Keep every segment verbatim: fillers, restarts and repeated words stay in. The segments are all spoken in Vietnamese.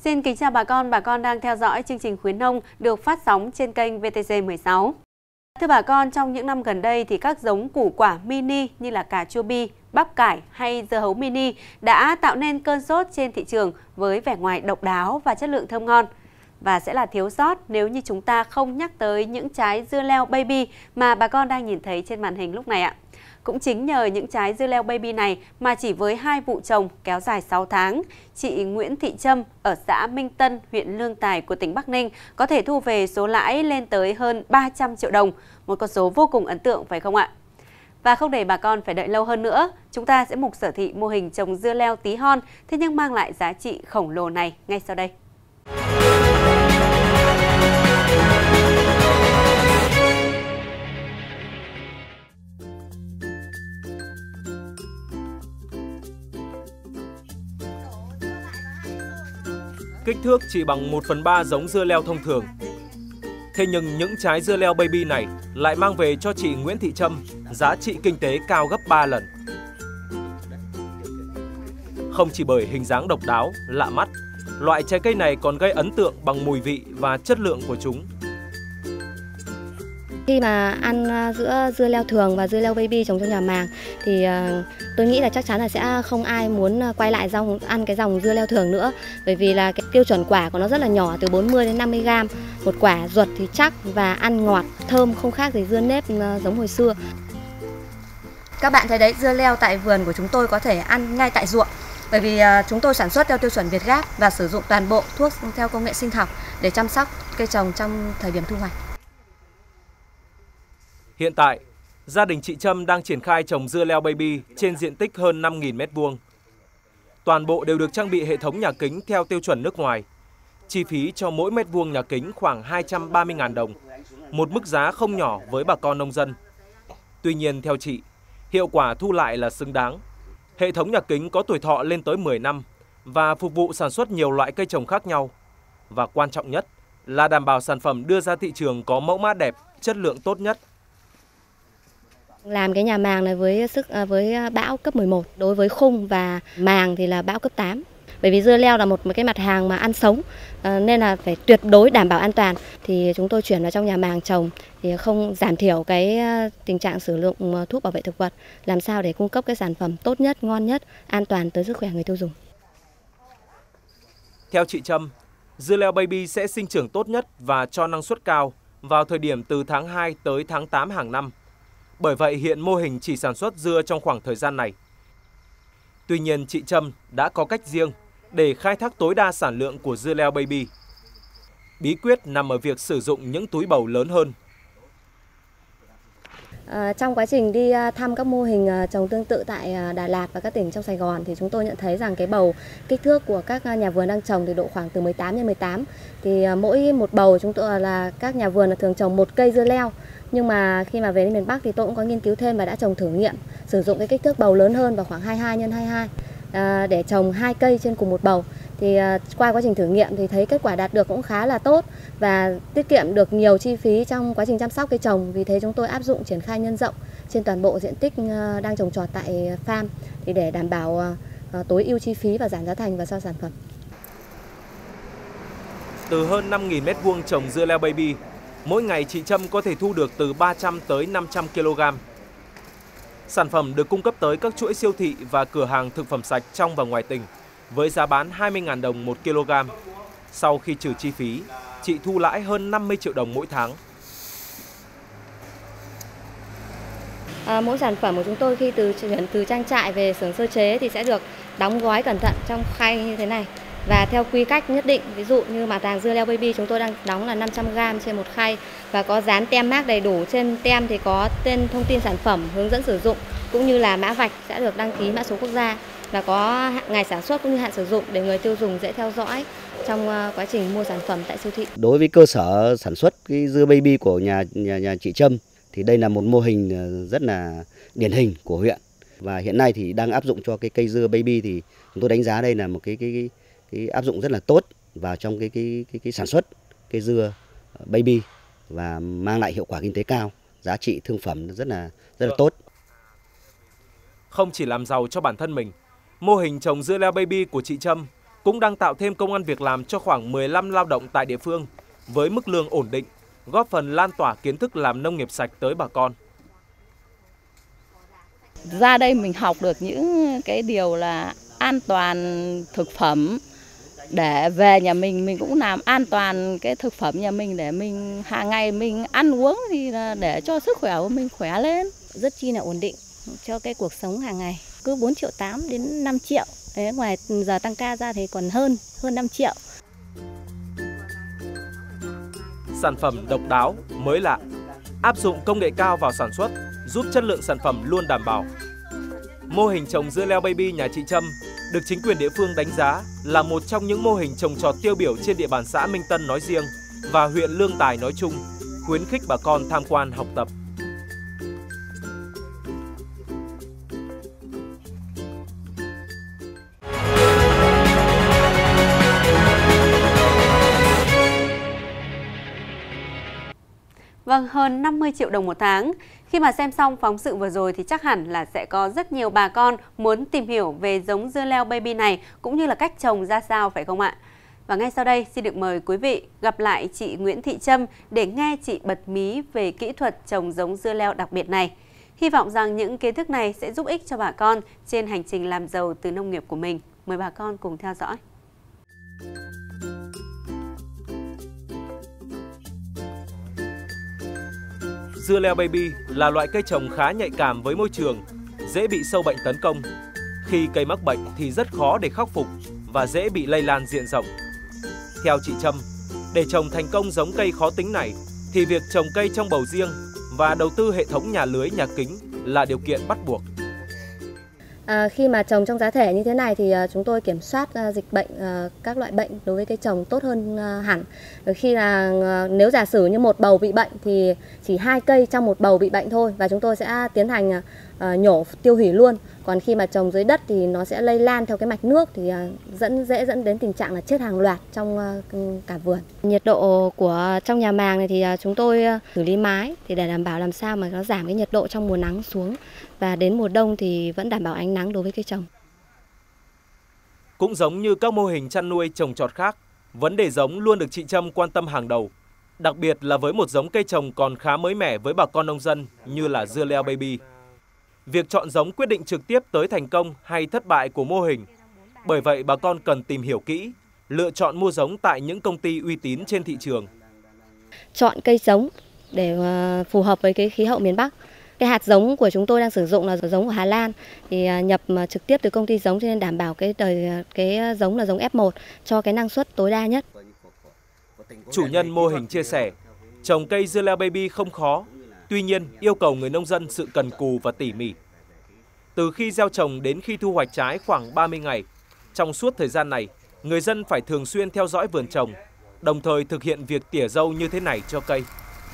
Xin kính chào bà con, bà con đang theo dõi chương trình Khuyến Nông được phát sóng trên kênh vê tê xê mười sáu. Thưa bà con, trong những năm gần đây thì các giống củ quả mini như là cà chua bi, bắp cải hay dưa hấu mini đã tạo nên cơn sốt trên thị trường với vẻ ngoài độc đáo và chất lượng thơm ngon. Và sẽ là thiếu sót nếu như chúng ta không nhắc tới những trái dưa leo baby mà bà con đang nhìn thấy trên màn hình lúc này ạ. Cũng chính nhờ những trái dưa leo baby này mà chỉ với hai vụ trồng kéo dài sáu tháng, chị Nguyễn Thị Trâm ở xã Minh Tân, huyện Lương Tài của tỉnh Bắc Ninh có thể thu về số lãi lên tới hơn ba trăm triệu đồng, một con số vô cùng ấn tượng phải không ạ? Và không để bà con phải đợi lâu hơn nữa, chúng ta sẽ mục sở thị mô hình trồng dưa leo tí hon, thế nhưng mang lại giá trị khổng lồ này ngay sau đây. Kích thước chỉ bằng một phần ba giống dưa leo thông thường. Thế nhưng những trái dưa leo baby này lại mang về cho chị Nguyễn Thị Trâm giá trị kinh tế cao gấp ba lần. Không chỉ bởi hình dáng độc đáo, lạ mắt, loại trái cây này còn gây ấn tượng bằng mùi vị và chất lượng của chúng. Khi mà ăn giữa dưa leo thường và dưa leo baby trồng trong nhà màng thì tôi nghĩ là chắc chắn là sẽ không ai muốn quay lại dòng ăn cái dòng dưa leo thường nữa, bởi vì là cái tiêu chuẩn quả của nó rất là nhỏ, từ bốn mươi đến năm mươi gam một quả, ruột thì chắc và ăn ngọt, thơm, không khác gì dưa nếp giống hồi xưa. Các bạn thấy đấy, dưa leo tại vườn của chúng tôi có thể ăn ngay tại ruộng, bởi vì chúng tôi sản xuất theo tiêu chuẩn Việt Gáp và sử dụng toàn bộ thuốc theo công nghệ sinh học để chăm sóc cây trồng trong thời điểm thu hoạch. Hiện tại, gia đình chị Trâm đang triển khai trồng dưa leo baby trên diện tích hơn năm nghìn mét vuông. Toàn bộ đều được trang bị hệ thống nhà kính theo tiêu chuẩn nước ngoài. Chi phí cho mỗi mét vuông nhà kính khoảng hai trăm ba mươi nghìn đồng, một mức giá không nhỏ với bà con nông dân. Tuy nhiên theo chị, hiệu quả thu lại là xứng đáng. Hệ thống nhà kính có tuổi thọ lên tới mười năm và phục vụ sản xuất nhiều loại cây trồng khác nhau. Và quan trọng nhất là đảm bảo sản phẩm đưa ra thị trường có mẫu mã đẹp, chất lượng tốt nhất. Làm cái nhà màng này với sức với bão cấp mười một, đối với khung và màng thì là bão cấp tám. Bởi vì dưa leo là một cái mặt hàng mà ăn sống nên là phải tuyệt đối đảm bảo an toàn, thì chúng tôi chuyển vào trong nhà màng trồng thì không giảm thiểu cái tình trạng sử dụng thuốc bảo vệ thực vật, làm sao để cung cấp cái sản phẩm tốt nhất, ngon nhất, an toàn tới sức khỏe người tiêu dùng. Theo chị Trâm, dưa leo baby sẽ sinh trưởng tốt nhất và cho năng suất cao vào thời điểm từ tháng hai tới tháng tám hàng năm. Bởi vậy hiện mô hình chỉ sản xuất dưa trong khoảng thời gian này. Tuy nhiên chị Trâm đã có cách riêng để khai thác tối đa sản lượng của dưa leo baby. Bí quyết nằm ở việc sử dụng những túi bầu lớn hơn. À, trong quá trình đi thăm các mô hình trồng tương tự tại Đà Lạt và các tỉnh trong Sài Gòn thì chúng tôi nhận thấy rằng cái bầu kích thước của các nhà vườn đang trồng thì độ khoảng từ mười tám nhân mười tám. Thì mỗi một bầu chúng tôi là các nhà vườn là thường trồng một cây dưa leo. Nhưng mà khi mà về đến miền Bắc thì tôi cũng có nghiên cứu thêm và đã trồng thử nghiệm sử dụng cái kích thước bầu lớn hơn vào khoảng hai mươi hai nhân hai mươi hai à, để trồng hai cây trên cùng một bầu. Thì à, qua quá trình thử nghiệm thì thấy kết quả đạt được cũng khá là tốt và tiết kiệm được nhiều chi phí trong quá trình chăm sóc cây trồng. Vì thế chúng tôi áp dụng triển khai nhân rộng trên toàn bộ diện tích à, đang trồng trọt tại farm thì để đảm bảo à, tối ưu chi phí và giảm giá thành và so sản phẩm. Từ hơn năm nghìn mét vuông trồng dưa leo baby, mỗi ngày chị Trâm có thể thu được từ ba trăm tới năm trăm ki lô gam. Sản phẩm được cung cấp tới các chuỗi siêu thị và cửa hàng thực phẩm sạch trong và ngoài tỉnh với giá bán hai mươi nghìn đồng một kg. Sau khi trừ chi phí, chị thu lãi hơn năm mươi triệu đồng mỗi tháng. À, mỗi sản phẩm của chúng tôi khi từ chuyển từ trang trại về xưởng sơ chế thì sẽ được đóng gói cẩn thận trong khay như thế này. Và theo quy cách nhất định, ví dụ như mặt hàng dưa leo baby chúng tôi đang đóng là năm trăm gam trên một khay và có dán tem mác đầy đủ. Trên tem thì có tên thông tin sản phẩm, hướng dẫn sử dụng cũng như là mã vạch sẽ được đăng ký mã số quốc gia và có ngày sản xuất cũng như hạn sử dụng để người tiêu dùng dễ theo dõi trong quá trình mua sản phẩm tại siêu thị. Đối với cơ sở sản xuất cái dưa baby của nhà nhà, nhà chị Trâm thì đây là một mô hình rất là điển hình của huyện và hiện nay thì đang áp dụng cho cái cây dưa baby thì chúng tôi đánh giá đây là một cái cái, cái cái áp dụng rất là tốt vào trong cái cái cái, cái sản xuất cây dưa baby và mang lại hiệu quả kinh tế cao, giá trị thương phẩm rất là rất là tốt. Không chỉ làm giàu cho bản thân mình, mô hình trồng dưa leo baby của chị Trâm cũng đang tạo thêm công ăn việc làm cho khoảng mười lăm lao động tại địa phương với mức lương ổn định, góp phần lan tỏa kiến thức làm nông nghiệp sạch tới bà con. Ra đây mình học được những cái điều là an toàn thực phẩm, để về nhà mình mình cũng làm an toàn cái thực phẩm nhà mình để mình hàng ngày mình ăn uống thì là để cho sức khỏe của mình khỏe lên. Rất chi là ổn định cho cái cuộc sống hàng ngày, cứ bốn triệu tám đến năm triệu. Đấy, ngoài giờ tăng ca ra thì còn hơn hơn năm triệu. Sản phẩm độc đáo, mới lạ, áp dụng công nghệ cao vào sản xuất, giúp chất lượng sản phẩm luôn đảm bảo. Mô hình trồng dưa leo baby nhà chị Trâm được chính quyền địa phương đánh giá là một trong những mô hình trồng trọt tiêu biểu trên địa bàn xã Minh Tân nói riêng và huyện Lương Tài nói chung, khuyến khích bà con tham quan học tập. Vâng, hơn năm mươi triệu đồng một tháng. Khi mà xem xong phóng sự vừa rồi thì chắc hẳn là sẽ có rất nhiều bà con muốn tìm hiểu về giống dưa leo baby này cũng như là cách trồng ra sao, phải không ạ? Và ngay sau đây xin được mời quý vị gặp lại chị Nguyễn Thị Trâm để nghe chị bật mí về kỹ thuật trồng giống dưa leo đặc biệt này. Hy vọng rằng những kiến thức này sẽ giúp ích cho bà con trên hành trình làm giàu từ nông nghiệp của mình. Mời bà con cùng theo dõi. Dưa leo baby là loại cây trồng khá nhạy cảm với môi trường, dễ bị sâu bệnh tấn công. Khi cây mắc bệnh thì rất khó để khắc phục và dễ bị lây lan diện rộng. Theo chị Trâm, để trồng thành công giống cây khó tính này thì việc trồng cây trong bầu riêng và đầu tư hệ thống nhà lưới, nhà kính là điều kiện bắt buộc. À, khi mà trồng trong giá thể như thế này thì uh, chúng tôi kiểm soát uh, dịch bệnh, uh, các loại bệnh đối với cây trồng tốt hơn uh, hẳn. Khi là uh, nếu giả sử như một bầu bị bệnh thì chỉ hai cây trong một bầu bị bệnh thôi và chúng tôi sẽ tiến hành uh, nhổ tiêu hủy luôn. Còn khi mà trồng dưới đất thì nó sẽ lây lan theo cái mạch nước thì uh, dẫn dễ dẫn đến tình trạng là chết hàng loạt trong uh, cả vườn. Nhiệt độ của trong nhà màng này thì uh, chúng tôi uh, xử lý mái thì để đảm bảo làm sao mà nó giảm cái nhiệt độ trong mùa nắng xuống và đến mùa đông thì vẫn đảm bảo ánh nắng đối với cây trồng. Cũng giống như các mô hình chăn nuôi trồng trọt khác, vấn đề giống luôn được chị Trâm quan tâm hàng đầu. Đặc biệt là với một giống cây trồng còn khá mới mẻ với bà con nông dân như là dưa leo baby. Việc chọn giống quyết định trực tiếp tới thành công hay thất bại của mô hình. Bởi vậy bà con cần tìm hiểu kỹ, lựa chọn mua giống tại những công ty uy tín trên thị trường. Chọn cây giống để phù hợp với cái khí hậu miền Bắc. Cái hạt giống của chúng tôi đang sử dụng là giống của Hà Lan thì nhập trực tiếp từ công ty giống cho nên đảm bảo cái đời cái giống là giống ép một cho cái năng suất tối đa nhất. Chủ nhân mô hình chia sẻ, trồng cây dưa leo baby không khó, tuy nhiên yêu cầu người nông dân sự cần cù và tỉ mỉ. Từ khi gieo trồng đến khi thu hoạch trái khoảng ba mươi ngày, trong suốt thời gian này, người dân phải thường xuyên theo dõi vườn trồng, đồng thời thực hiện việc tỉa râu như thế này cho cây.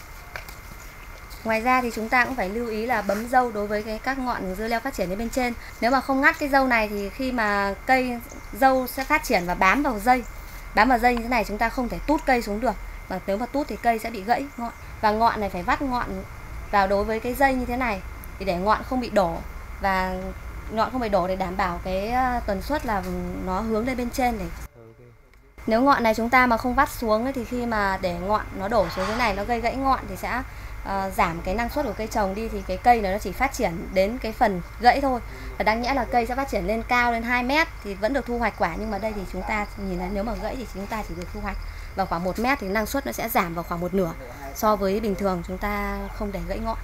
Ngoài ra thì chúng ta cũng phải lưu ý là bấm râu đối với cái các ngọn dưa leo phát triển lên bên trên. Nếu mà không ngắt cái râu này thì khi mà cây râu sẽ phát triển và bám vào dây. Bám vào dây như thế này chúng ta không thể tút cây xuống được. Và nếu mà tút thì cây sẽ bị gãy ngọn. Và ngọn này phải vắt ngọn vào đối với cái dây như thế này thì để ngọn không bị đổ. Và ngọn không bị đổ để đảm bảo cái tần suất là nó hướng lên bên trên này. Nếu ngọn này chúng ta mà không vắt xuống thì khi mà để ngọn nó đổ xuống thế này nó gây gãy ngọn thì sẽ Uh, giảm cái năng suất của cây trồng đi thì cái cây nó chỉ phát triển đến cái phần gãy thôi. Và đáng nhẽ là cây sẽ phát triển lên cao lên hai mét thì vẫn được thu hoạch quả, nhưng mà đây thì chúng ta nhìn là nếu mà gãy thì chúng ta chỉ được thu hoạch vào khoảng một mét thì năng suất nó sẽ giảm vào khoảng một nửa so với bình thường chúng ta không để gãy ngọn.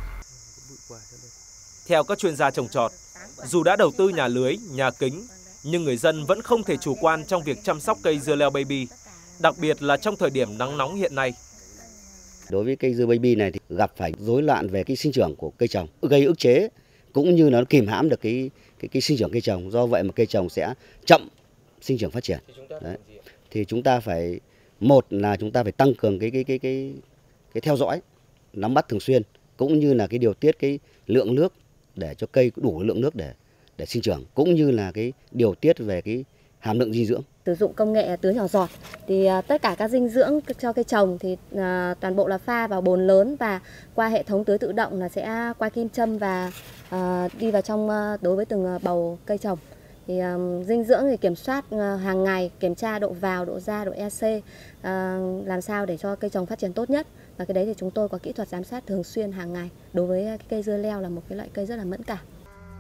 Theo các chuyên gia trồng trọt, dù đã đầu tư nhà lưới, nhà kính nhưng người dân vẫn không thể chủ quan trong việc chăm sóc cây dưa leo baby, đặc biệt là trong thời điểm nắng nóng hiện nay. Đối với cây dưa baby này thì gặp phải rối loạn về cái sinh trưởng của cây trồng, gây ức chế cũng như nó kìm hãm được cái cái cái sinh trưởng cây trồng, do vậy mà cây trồng sẽ chậm sinh trưởng phát triển. Đấy. Thì chúng ta phải một là chúng ta phải tăng cường cái cái cái cái cái theo dõi, nắm bắt thường xuyên cũng như là cái điều tiết cái lượng nước để cho cây đủ lượng nước để để sinh trưởng, cũng như là cái điều tiết về cái hàm lượng dinh dưỡng. Sử dụng công nghệ tưới nhỏ giọt thì uh, tất cả các dinh dưỡng cho cây trồng thì uh, toàn bộ là pha vào bồn lớn và qua hệ thống tưới tự động là sẽ qua kim châm và uh, đi vào trong uh, đối với từng uh, bầu cây trồng. Thì um, dinh dưỡng thì kiểm soát uh, hàng ngày, kiểm tra độ vào, độ ra, độ e xê, uh, làm sao để cho cây trồng phát triển tốt nhất. Và cái đấy thì chúng tôi có kỹ thuật giám sát thường xuyên hàng ngày. Đối với cái cây dưa leo là một cái loại cây rất là mẫn cảm.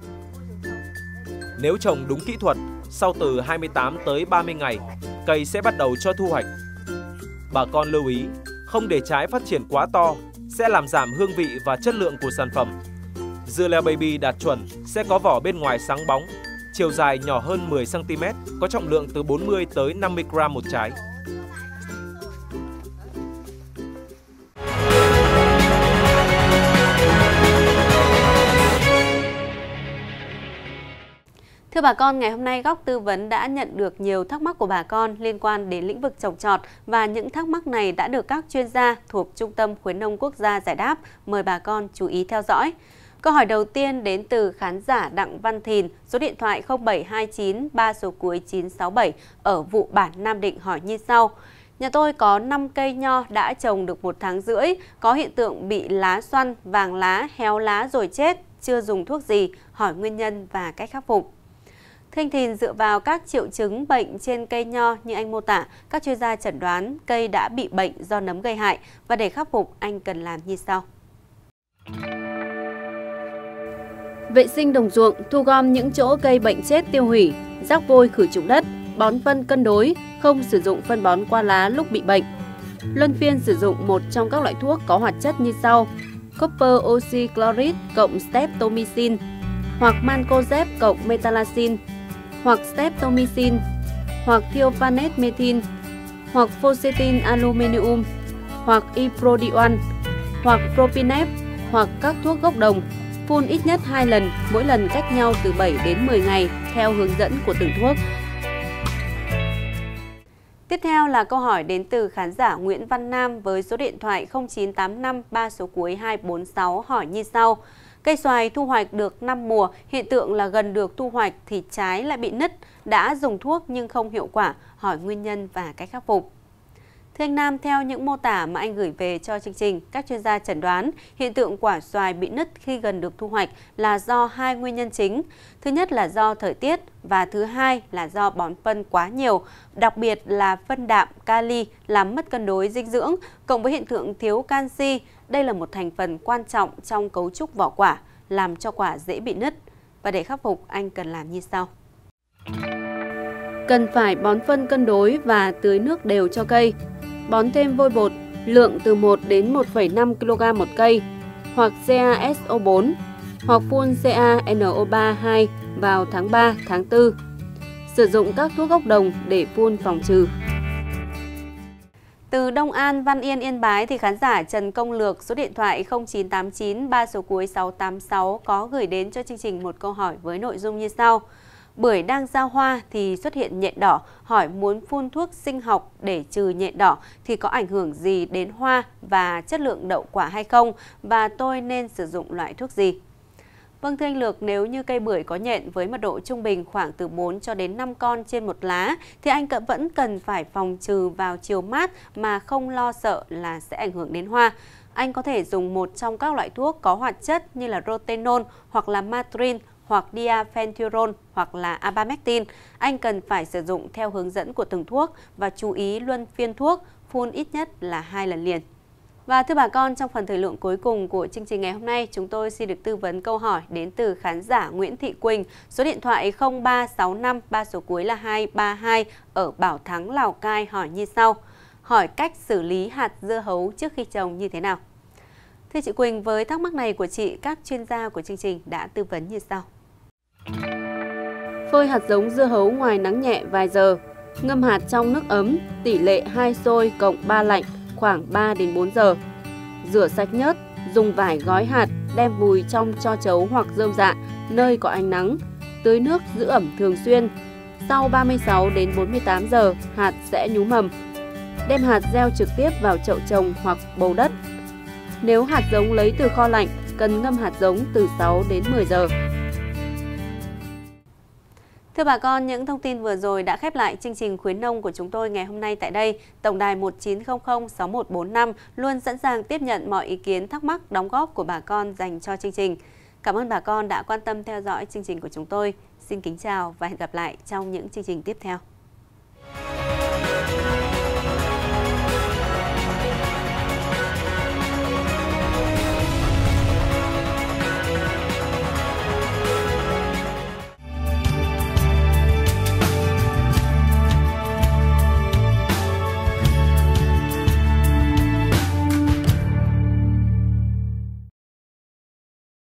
Nếu trồng đúng kỹ thuật, sau từ hai mươi tám tới ba mươi ngày, cây sẽ bắt đầu cho thu hoạch. Bà con lưu ý, không để trái phát triển quá to, sẽ làm giảm hương vị và chất lượng của sản phẩm. Dưa leo baby đạt chuẩn sẽ có vỏ bên ngoài sáng bóng, chiều dài nhỏ hơn mười xăng ti mét, có trọng lượng từ bốn mươi tới năm mươi gram một trái. Thưa bà con, ngày hôm nay Góc Tư vấn đã nhận được nhiều thắc mắc của bà con liên quan đến lĩnh vực trồng trọt và những thắc mắc này đã được các chuyên gia thuộc Trung tâm Khuyến nông Quốc gia giải đáp. Mời bà con chú ý theo dõi. Câu hỏi đầu tiên đến từ khán giả Đặng Văn Thìn, số điện thoại không bảy hai chín ba số cuối chín sáu bảy ở Vụ Bản, Nam Định hỏi như sau. Nhà tôi có năm cây nho đã trồng được một tháng rưỡi, có hiện tượng bị lá xoăn, vàng lá, héo lá rồi chết, chưa dùng thuốc gì, hỏi nguyên nhân và cách khắc phục. Thưa anh Thìn, dựa vào các triệu chứng bệnh trên cây nho như anh mô tả, các chuyên gia chẩn đoán cây đã bị bệnh do nấm gây hại và để khắc phục anh cần làm như sau. Vệ sinh đồng ruộng, thu gom những chỗ cây bệnh chết tiêu hủy, rác vôi khử trùng đất, bón phân cân đối, không sử dụng phân bón qua lá lúc bị bệnh. Luân phiên sử dụng một trong các loại thuốc có hoạt chất như sau: copper oxychloride cộng streptomycin, hoặc mancozeb cộng metalaxin, hoặc streptomycin, hoặc thiophane methyl, hoặc phocetin aluminium, hoặc iprodiol, hoặc propinep, hoặc các thuốc gốc đồng. Phun ít nhất hai lần, mỗi lần cách nhau từ bảy đến mười ngày theo hướng dẫn của từng thuốc. Tiếp theo là câu hỏi đến từ khán giả Nguyễn Văn Nam với số điện thoại không chín tám năm ba số cuối hai bốn sáu hỏi như sau. Cây xoài thu hoạch được năm mùa, hiện tượng là gần được thu hoạch thì trái lại bị nứt, đã dùng thuốc nhưng không hiệu quả, hỏi nguyên nhân và cách khắc phục. Thưa anh Nam, theo những mô tả mà anh gửi về cho chương trình, các chuyên gia chẩn đoán hiện tượng quả xoài bị nứt khi gần được thu hoạch là do hai nguyên nhân chính. Thứ nhất là do thời tiết và thứ hai là do bón phân quá nhiều, đặc biệt là phân đạm, kali làm mất cân đối dinh dưỡng, cộng với hiện tượng thiếu canxi. Đây là một thành phần quan trọng trong cấu trúc vỏ quả, làm cho quả dễ bị nứt. Và để khắc phục, anh cần làm như sau. Cần phải bón phân cân đối và tưới nước đều cho cây. Bón thêm vôi bột, lượng từ một đến một phẩy năm ki lô gam một cây, hoặc xê a ét o bốn, hoặc phun xê a en o ba hai vào tháng ba, tháng tư. Sử dụng các thuốc gốc đồng để phun phòng trừ. Từ Đông An, Văn Yên, Yên Bái thì khán giả Trần Công Lược, số điện thoại không chín tám chín ba số cuối sáu tám sáu có gửi đến cho chương trình một câu hỏi với nội dung như sau. Bưởi đang ra hoa thì xuất hiện nhện đỏ, hỏi muốn phun thuốc sinh học để trừ nhện đỏ thì có ảnh hưởng gì đến hoa và chất lượng đậu quả hay không, và tôi nên sử dụng loại thuốc gì? Vâng thưa anh Lược, nếu như cây bưởi có nhện với mật độ trung bình khoảng từ bốn cho đến năm con trên một lá thì anh vẫn cần phải phòng trừ vào chiều mát mà không lo sợ là sẽ ảnh hưởng đến hoa. Anh có thể dùng một trong các loại thuốc có hoạt chất như là rotenol hoặc là matrin, hoặc diafenthurone hoặc là abamectin. Anh cần phải sử dụng theo hướng dẫn của từng thuốc và chú ý luân phiên thuốc, phun ít nhất là hai lần liền. Và thưa bà con, trong phần thời lượng cuối cùng của chương trình ngày hôm nay, chúng tôi xin được tư vấn câu hỏi đến từ khán giả Nguyễn Thị Quỳnh, số điện thoại không ba sáu năm ba số cuối là hai ba hai ở Bảo Thắng, Lào Cai hỏi như sau. Hỏi cách xử lý hạt dưa hấu trước khi trồng như thế nào? Thưa chị Quỳnh, với thắc mắc này của chị, các chuyên gia của chương trình đã tư vấn như sau. Phơi hạt giống dưa hấu ngoài nắng nhẹ vài giờ, ngâm hạt trong nước ấm, tỷ lệ hai sôi cộng ba lạnh khoảng ba đến bốn giờ. Rửa sạch nhớt, dùng vải gói hạt, đem vùi trong tro trấu hoặc rơm rạ, nơi có ánh nắng, tưới nước giữ ẩm thường xuyên. Sau ba mươi sáu đến bốn mươi tám giờ, hạt sẽ nhú mầm. Đem hạt gieo trực tiếp vào chậu trồng hoặc bầu đất. Nếu hạt giống lấy từ kho lạnh, cần ngâm hạt giống từ sáu đến mười giờ. Thưa bà con, những thông tin vừa rồi đã khép lại chương trình khuyến nông của chúng tôi ngày hôm nay tại đây. Tổng đài một chín không không sáu một bốn năm luôn sẵn sàng tiếp nhận mọi ý kiến, thắc mắc, đóng góp của bà con dành cho chương trình. Cảm ơn bà con đã quan tâm theo dõi chương trình của chúng tôi. Xin kính chào và hẹn gặp lại trong những chương trình tiếp theo.